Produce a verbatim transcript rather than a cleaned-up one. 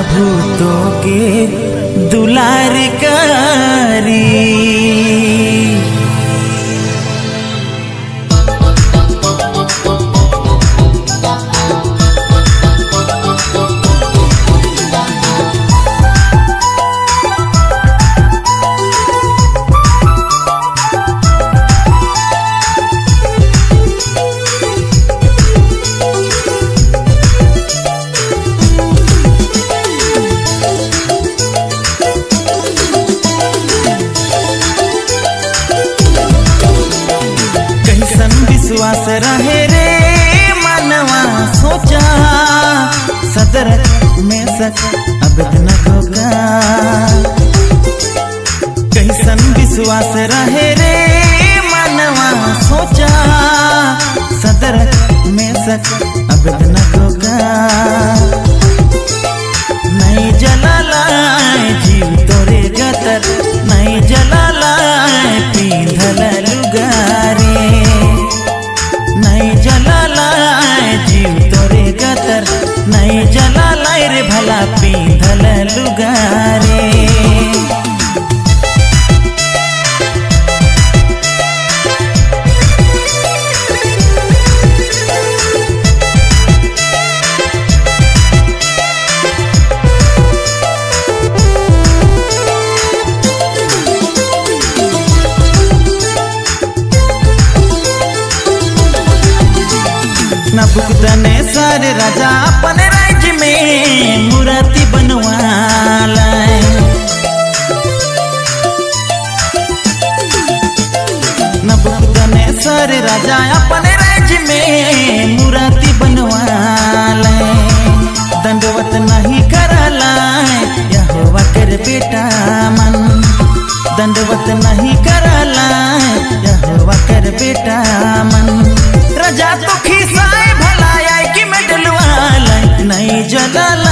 भूतों के दुलार कारी। विश्वास रहे रे मनवा सोचा सदर में सच अब न होगा। कैसन विश्वास रहे रे मनवा सोचा सदर में सच अब न होगा। नहीं जलाला जीव तोरे गतर नहीं जलाला पींधल लुगारे। नहीं जलाला जीव तोरे गतर नहीं जलाला रे भला पींधल लुगारे। नबूकदनेस्सर राजा अपने राज्य में मूर्ति बनवाला। नबूकदनेस्सर राजा अपने राज्य में मूर्ति बनवाला। दंडवत नहीं करला यहोवा कर बेटा मन। दंडवत नहीं करला यहोवा कर बेटा मन। राजा तो खिसाए भला आई कि मैं डलवाला नहीं जलाला